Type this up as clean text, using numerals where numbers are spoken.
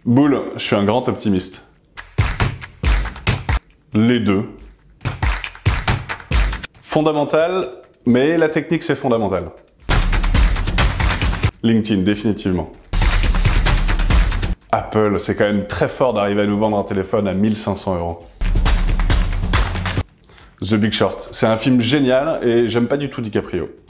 Boule, je suis un grand optimiste. Les deux. Fondamental, mais la technique c'est fondamental. LinkedIn, définitivement. Apple, c'est quand même très fort d'arriver à nous vendre un téléphone à 1500 €. The Big Short, c'est un film génial et j'aime pas du tout DiCaprio.